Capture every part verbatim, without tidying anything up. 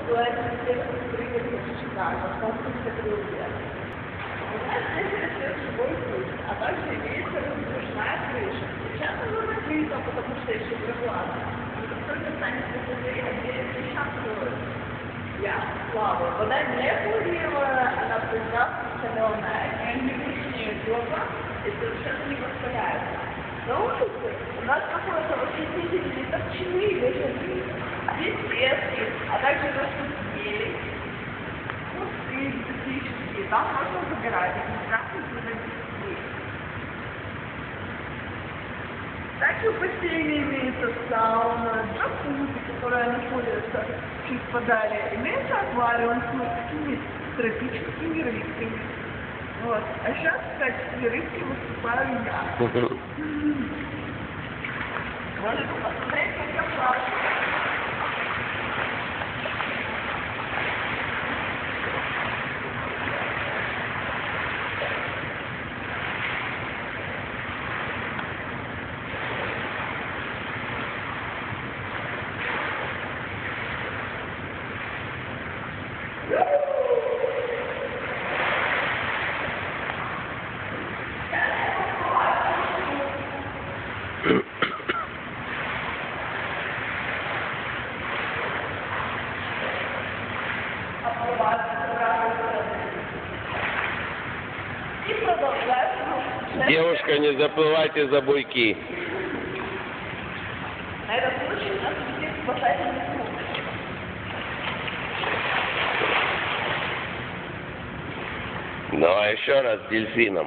называется «Прыгать в Чикаго», французская трилогия. У нас здесь растет живой куст, а также имеется раздвижная крыша. Сейчас она закрыта, потому что еще прохладно. Но как только станет теплее, дверь отлично откроется. Я плаваю. Вода не хлорированная, она прекрасно соленая, не вкуснее глаза и совершенно не воспаляется. На улице у нас находятся восхитительные топчаны, лежаки, беседки, а также растут ели, кусты экзотические. Там можно забирать, их прекрасно детей. Также в бассейне имеется сауна, джакузи, которая находится чуть подали. Имеется аквариум с морскими тропическими рыбками. Вот. А сейчас в качестве рыбки выступаю я. Можете посмотреть, как я плаваю. И продолжать. Девушка, не заплывайте за буйки. На этот случай у нас висит спасательный круг. Ну а еще раз с дельфином.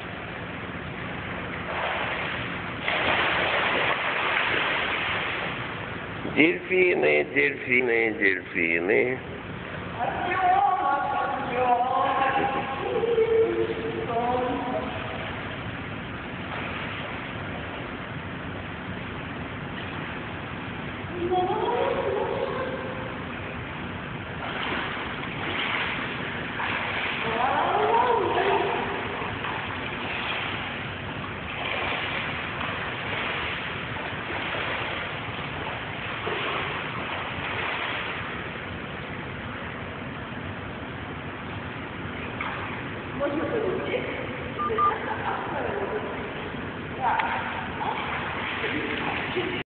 Дельфины, дельфины, дельфины. Можно полететь. Да.